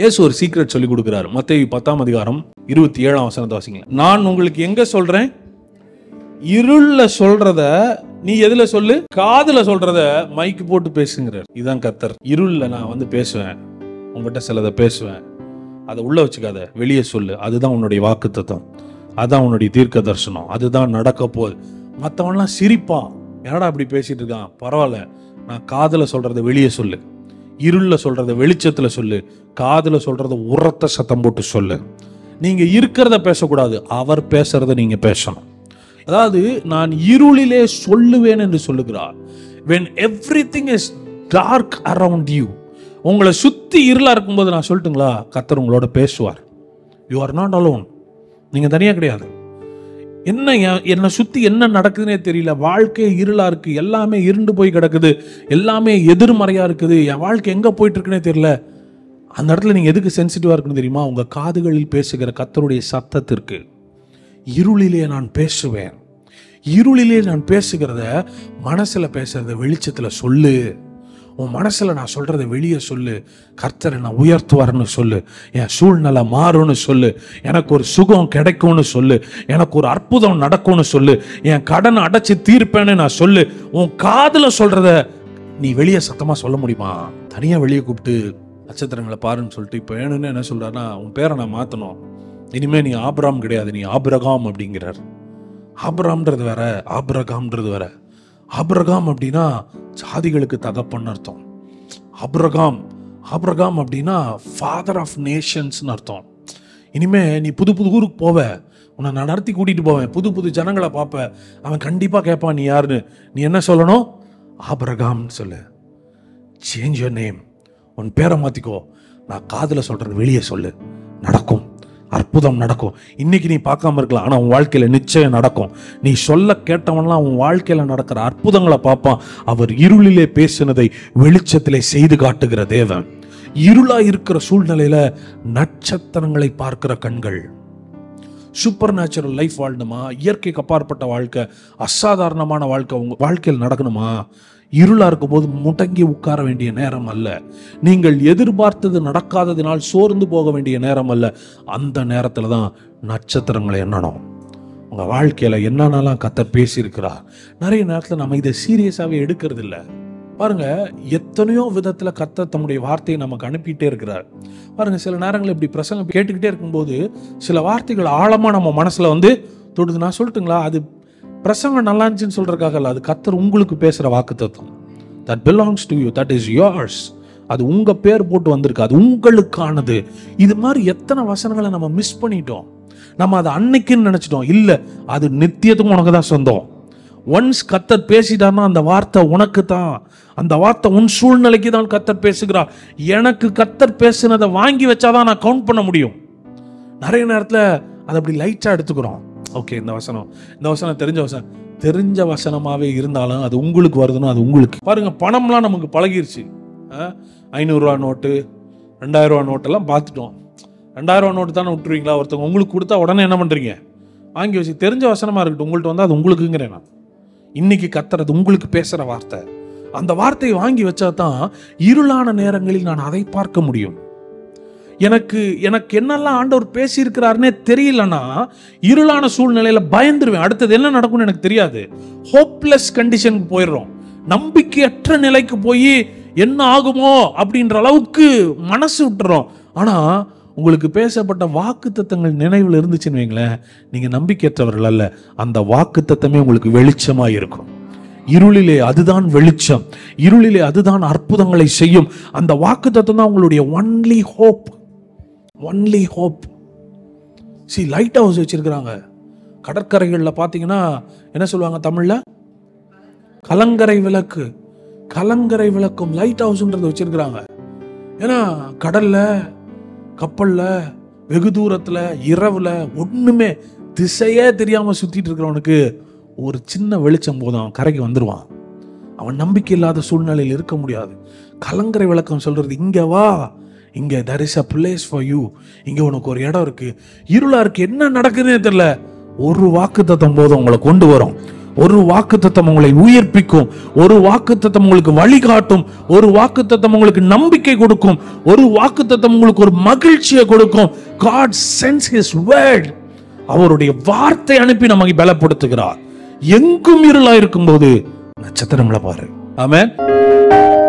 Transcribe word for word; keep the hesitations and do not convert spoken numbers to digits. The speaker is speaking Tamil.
இயேசு ஒரு சீக்ரெட் சொல்லி கொடுக்கிறார். மத்தேயு பத்தாம் அதிகாரம் இருபத்தி ஏழாம் வசனத்தை வாசிங்க. நான் உங்களுக்கு எங்க சொல்றேன்? இருள்ல சொல்றத நீ எதுல சொல்லு? காதுல சொல்றத மைக்கு போட்டு பேசுங்கிறார். இதுதான் கர்த்தர். இருள்ல நான் வந்து பேசுவேன், உங்ககிட்ட சிலதை பேசுவேன், அதை உள்ள வச்சுக்காத, வெளியே சொல்லு. அதுதான் உன்னுடைய வாக்குத்தத்தம், அதுதான் உன்னுடைய தீர்க்க தரிசனம், அதுதான் நடக்க போகுது. மற்றவன்லாம் சிரிப்பான், என்னடா அப்படி பேசிட்டு இருக்கான், பரவாயில்ல, நான் காதுல சொல்றத வெளியே சொல்லு, இருள்ல சொல்றத வெளிச்சத்துல சொல்லு, காதுல சொல்றத உரத்த சத்தம் போட்டு சொல்லு. நீங்க இருக்கிறத பேசக்கூடாது, அவர் பேசுறத நீங்க பேசணும். அதாவது நான் இருளிலே சொல்லுவேன் என்று சொல்லுகிறார். when everything is dark around you, உங்களை சுத்தி இருளா இருக்கும்போது நான் சொல்லட்டுங்களா, கர்த்தர் உங்களோட பேசுவார். you are not alone, நீங்க தனியா கிடையாது. என்ன என்னை சுத்தி என்ன நடக்குதுன்னே தெரியல, வாழ்க்கை இருளா இருக்கு, எல்லாமே இருண்டு போய் கிடக்குது, எல்லாமே எதிர்மறையா இருக்குது, என் வாழ்க்கை எங்க போயிட்டு இருக்குன்னே தெரியல. அந்த இடத்துல நீங்க எதுக்கு சென்சிட்டிவா இருக்குன்னு தெரியுமா? உங்க காதுகளில் பேசுகிற கர்த்தருடைய சத்தத்திற்கு. இருளிலே நான் பேசுவேன், இருளிலே நான் பேசுகிறத மனசுல பேசுறத வெளிச்சத்துல சொல்லு. உன் மனசுல நான் சொல்றதை வெளியே சொல்லு. கர்த்தரை நான் உயர்த்துவார்னு சொல்லு, என் சூழ்நிலை மாறும்னு சொல்லு, எனக்கு ஒரு சுகம் கிடைக்கும்னு சொல்லு, எனக்கு ஒரு அற்புதம் நடக்கும்னு சொல்லு, என் கடனை அடைச்சி தீர்ப்பேன்னு நான் சொல்லு. உன் காதுல சொல்றத நீ வெளியே சத்தமா சொல்ல முடியுமா? தனியா வெளியே கூப்பிட்டு நட்சத்திரங்களை பாருன்னு சொல்லிட்டு இப்போ வேணும்னு என்ன சொல்றாருன்னா, உன் பேரை நான் மாத்தணும், இனிமே நீ ஆபிரகாம் கிடையாது, நீ ஆபிரகாம் அப்படிங்கிறார். ஆபிரகாம்ன்றது வேற, ஆபிரகாம்ன்றது வேற. ஆபிரகாம் அப்படின்னா ஜாதிகளுக்கு தகப்பன் அர்த்தம். ஆபிரகாம் ஆபிரகாம் அப்படின்னா ஃபாதர் ஆஃப் நேஷன்ஸ்னு அர்த்தம். இனிமே நீ புது புது ஊருக்கு போவ, உன்னை நான் நடத்தி கூட்டிட்டு போவேன், புது புது ஜனங்களை பார்ப்ப, அவன் கண்டிப்பா கேட்பான் நீ யாருன்னு. நீ என்ன சொல்லணும்? ஆபிரகாம்னு சொல்லு. சேஞ்ச் யுவர் நேம், உன் பேரை மாத்திக்கோ. நான் காதுல சொல்றது வெளியே சொல்லு, நடக்கும், அற்புதம் நடக்கும். இன்னைக்கு நீ பார்க்காம இருக்கலாம், ஆனா உன் வாழ்க்கையில நிச்சயம் நடக்கும். நீ சொல்ல கேட்டவன்லாம் உன் வாழ்க்கையில நடக்கிற அற்புதங்களை பார்ப்பான். அவர் இருளிலே பேசினதை வெளிச்சத்திலே செய்து காட்டுகிற தேவன். இருளா இருக்கிற சூழ்நிலையில நட்சத்திரங்களை பார்க்கிற கண்கள். சூப்பர் நேச்சுரல் லைஃப் வாழணுமா, இயற்கைக்கு அப்பாற்பட்ட வாழ்க்கை, அசாதாரணமான வாழ்க்கை உங்க வாழ்க்கையில் நடக்கணுமா, இருளா இருக்கும் போது முடங்கி உட்கார வேண்டிய நேரம் அல்ல. நீங்கள் எதிர்பார்த்தது நடக்காததினால் சோர்ந்து போக வேண்டிய நேரம் அல்ல. அந்த நேரத்துல தான் நட்சத்திரங்களை எண்ணணும். உங்க வாழ்க்கையில என்னென்னலாம் கர்த்தர் பேசியிருக்கிறார். நிறைய நேரத்துல நம்ம இதை சீரியஸாவே எடுக்கிறது இல்லை. பாருங்க, எத்தனையோ விதத்துல கர்த்தர் தம்முடைய வார்த்தையை நமக்கு அனுப்பிட்டே இருக்கிறார். பாருங்க, சில நேரங்கள் இப்படி பிரசங்கம் கேட்டுக்கிட்டே இருக்கும்போது சில வார்த்தைகள் ஆழமா நம்ம மனசுல வந்து தொடுது. நான் சொல்லட்டுங்களா, அது பிரசங்கம் நல்லா இருந்துச்சுன்னு சொல்றதுக்காக இல்லை, அது கர்த்தர் உங்களுக்கு பேசுற வாக்குத்தத்தம். That belongs to you, that is yours. அது உங்க பேர் போட்டு வந்திருக்கு, அது உங்களுக்கானது. இது மாதிரி எத்தனை வசனங்களை நம்ம மிஸ் பண்ணிட்டோம். நம்ம அதை அன்னைக்குன்னு நினைச்சிட்டோம். இல்லை, அது நித்தியத்துக்கும் உனக்கு தான் சொந்தம். ஒன்ஸ் கர்த்தர் பேசிட்டார்னா அந்த வார்த்தை உனக்கு தான். அந்த வார்த்தை உன் சூழ்நிலைக்கு தான் கர்த்தர் பேசுகிறார். எனக்கு கர்த்தர் பேசுனதை வாங்கி வச்சாதான் நான் கவுண்ட் பண்ண முடியும். நிறைய நேரத்தில் அதை அப்படி லைட்டா எடுத்துக்கிறோம். ஓகே, இந்த வசனம் இந்த வசனம் தெரிஞ்ச வசனம் தெரிஞ்ச வசனமாவே இருந்தாலும் அது உங்களுக்கு வருதுன்னா அது உங்களுக்கு. பாருங்க, பணம்லாம் நமக்கு பழகிருச்சு. ஐநூறுரூவா நோட்டு, ரெண்டாயிரம் ரூபா நோட்டெல்லாம் பார்த்துட்டோம். ரெண்டாயிரம் ரூபா நோட்டு தானே விட்டுருவீங்களா? ஒருத்தவங்க உங்களுக்கு கொடுத்தா உடனே என்ன பண்றீங்க? வாங்கி வச்சு. தெரிஞ்ச வசனமா இருக்கட்டும், உங்கள்கிட்ட வந்து அது உங்களுக்குங்கிறேன் நான். இன்னைக்கு கர்த்தர் அது உங்களுக்கு பேசுற வார்த்தை. அந்த வார்த்தையை வாங்கி வச்சா தான் இருளான நேரங்களில் நான் அதை பார்க்க முடியும். எனக்கு எனக்கு என்னெல்லாம் ஆண்டவர் பேசி இருக்கிறாருன்னே தெரியலன்னா இருளான சூழ்நிலையில பயந்துருவேன். அடுத்தது என்ன நடக்கும்னு எனக்கு தெரியாது. ஹோப்லெஸ் கண்டிஷனுக்கு போயிடுறோம். நம்பிக்கையற்ற நிலைக்கு போய் என்ன ஆகுமோ அப்படின்ற அளவுக்கு மனசு விட்டுறோம். ஆனா உங்களுக்கு பேசப்பட்ட வாக்குத்தத்தங்கள் நினைவில் இருந்துச்சுன்னு வைங்களேன், நீங்க நம்பிக்கையற்றவர்கள் அல்ல. அந்த வாக்குத்தத்தமே உங்களுக்கு வெளிச்சமா இருக்கும். இருளிலே அதுதான் வெளிச்சம், இருளிலே அதுதான் அற்புதங்களை செய்யும். அந்த வாக்குத்தத்தம் தான் உங்களுடைய only hope. Only hope. See, lighthouse வச்சிருக்கிறாங்க கடற்கரைகளில். பார்த்தீங்கன்னா என்ன சொல்லுவாங்க தமிழ்ல? கலங்கரை விளக்கு. கலங்கரை விளக்கும் லைட் ஹவுஸ்ன்றது வச்சிருக்கிறாங்க. ஏன்னா கடல்ல, கப்பல்ல, வெகு தூரத்துல, இரவுல, ஒண்ணுமே திசையே தெரியாம சுத்திட்டு இருக்கிறவனுக்கு ஒரு சின்ன வெளிச்சம் போதும், அவன் கரைக்கு வந்துருவான். அவன் நம்பிக்கை இல்லாத சூழ்நிலையில் இருக்க முடியாது. கலங்கரை விளக்கம் சொல்றது, இங்க வா, இங்க there is a place for you, இங்க உனக்கு ஒரு இடம் இருக்கு. இருளா இருக்கு, என்ன நடக்குதுன்னே தெரியல, ஒரு வாக்குத்தத்தம் போதும் உங்களை கொண்டு வரும். ஒரு வாக்குத்தத்தம் உங்களை உயிர்ப்பிக்கும், ஒரு வாக்குத்தத்தம் உங்களுக்கு வழிகாட்டும், ஒரு வாக்குத்தத்தம் உங்களுக்கு நம்பிக்கை கொடுக்கும், ஒரு வாக்குத்தத்தம் உங்களுக்கு ஒரு மகிழ்ச்சியை கொடுக்கும். God sends his word. அவருடைய வார்த்தை அனுப்பி நமக்கு பலப்படுத்துகிறார். எங்கும் இருளா இருக்கும்போது நட்சத்திரங்களை பாரு. ஆமென்.